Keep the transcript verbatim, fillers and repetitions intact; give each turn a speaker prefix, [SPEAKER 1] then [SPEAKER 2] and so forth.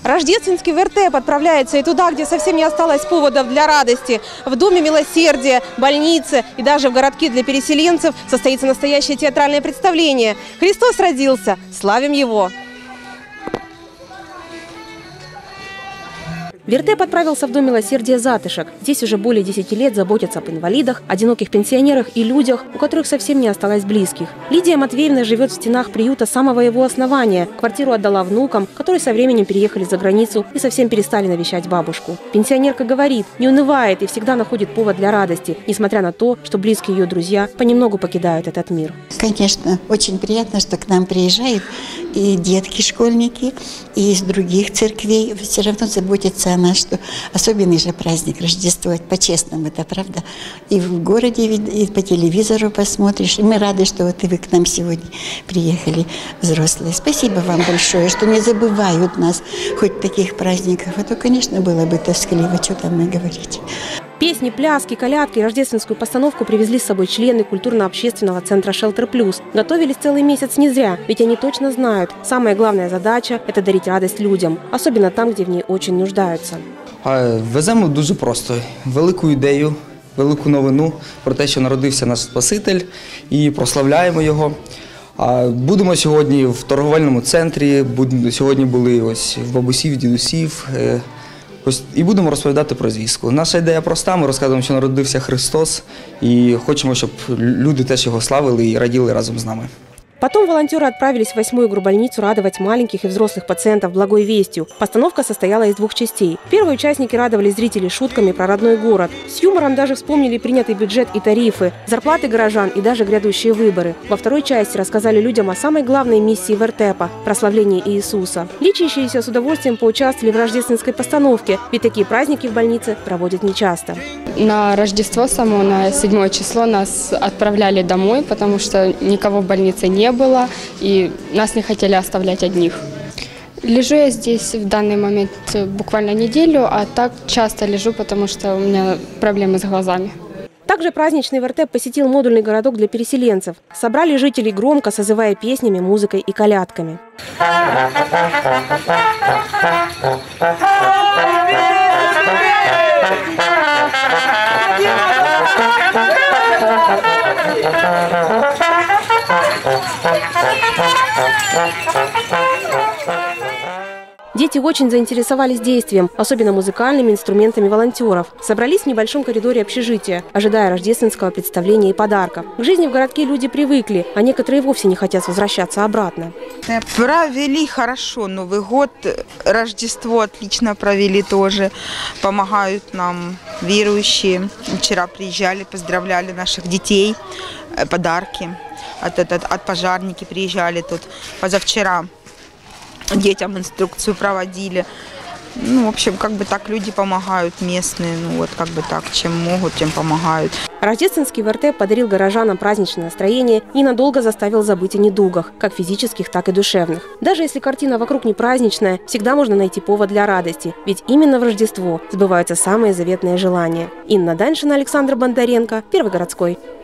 [SPEAKER 1] Рождественский вертеп отправляется и туда, где совсем не осталось поводов для радости. В Доме милосердия, больнице и даже в городке для переселенцев состоится настоящее театральное представление. Христос родился, славим Его! Вертеп отправился в Дом милосердия «Затышек». Здесь уже более десяти лет заботятся об инвалидах, одиноких пенсионерах и людях, у которых совсем не осталось близких. Лидия Матвеевна живет в стенах приюта с самого его основания. Квартиру отдала внукам, которые со временем переехали за границу и совсем перестали навещать бабушку. Пенсионерка говорит, не унывает и всегда находит повод для радости, несмотря на то, что близкие ее друзья понемногу покидают этот мир.
[SPEAKER 2] Конечно, очень приятно, что к нам приезжают и детки, школьники, и из других церквей. Все равно заботятся о нас, что особенный же праздник Рождество, по-честному, это правда. И в городе, и по телевизору посмотришь. И мы рады, что вот и вы к нам сегодня приехали, взрослые. Спасибо вам большое, что не забывают нас хоть в таких праздниках. А то, конечно, было бы тоскливо, что там и говорить.
[SPEAKER 1] Песни, пляски, колядки и рождественскую постановку привезли с собой члены культурно-общественного центра «Шелтер Плюс». Готовились целый месяц не зря, ведь они точно знают, самая главная задача – это дарить радость людям, особенно там, где в ней очень нуждаются.
[SPEAKER 3] Веземо дуже просто. Велику ідею, велику новину про те, що народився наш Спаситель, і прославляємо його. Будемо сьогодні в торговельному центрі, сьогодні були ось в бабусів, дідусів. І будемо розповідати про звістку. Наша ідея проста, ми розказуємо, що народився Христос, і хочемо, щоб люди теж його славили і раділи разом з нами.
[SPEAKER 1] Потом волонтеры отправились в восьмую игру-больницу радовать маленьких и взрослых пациентов благой вестью. Постановка состояла из двух частей. В первой участники радовали зрителей шутками про родной город. С юмором даже вспомнили принятый бюджет и тарифы, зарплаты горожан и даже грядущие выборы. Во второй части рассказали людям о самой главной миссии вертепа – прославлении Иисуса. Лечащиеся с удовольствием поучаствовали в рождественской постановке, ведь такие праздники в больнице проводят нечасто.
[SPEAKER 4] На Рождество само, на седьмое число, нас отправляли домой, потому что никого в больнице не было, и нас не хотели оставлять одних. Лежу я здесь в данный момент буквально неделю, а так часто лежу, потому что у меня проблемы с глазами.
[SPEAKER 1] Также праздничный вертеп посетил модульный городок для переселенцев. Собрали жителей громко, созывая песнями, музыкой и колядками. Дети очень заинтересовались действием, особенно музыкальными инструментами волонтеров. Собрались в небольшом коридоре общежития, ожидая рождественского представления и подарков. К жизни в городке люди привыкли, а некоторые вовсе не хотят возвращаться обратно.
[SPEAKER 5] Провели хорошо Новый год, Рождество отлично провели тоже. Помогают нам верующие. Вчера приезжали, поздравляли наших детей, подарки. От, от, от пожарники приезжали тут позавчера. Детям инструкцию проводили. Ну, в общем, как бы так люди помогают местные. Ну, вот как бы так, чем могут, тем помогают.
[SPEAKER 1] Рождественский вертеп подарил горожанам праздничное настроение и надолго заставил забыть о недугах, как физических, так и душевных. Даже если картина вокруг не праздничная, всегда можно найти повод для радости. Ведь именно в Рождество сбываются самые заветные желания. Инна Даньшина, Александр Бондаренко, Первый городской.